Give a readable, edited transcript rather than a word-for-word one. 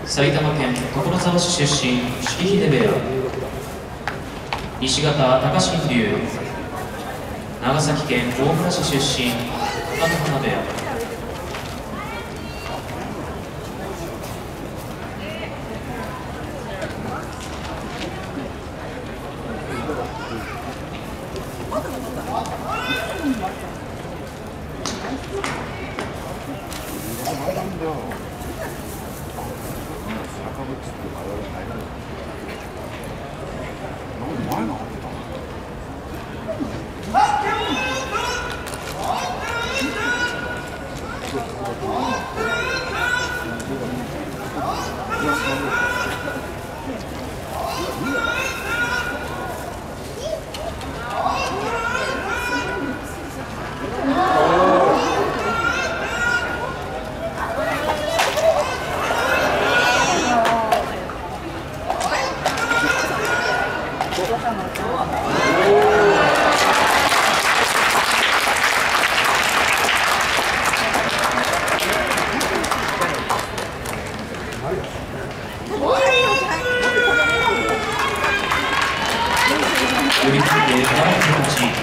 埼玉県所沢市出身、式秀部屋。西方高新龍。長崎県大村市出身、高野花部屋。よりついて7分の8。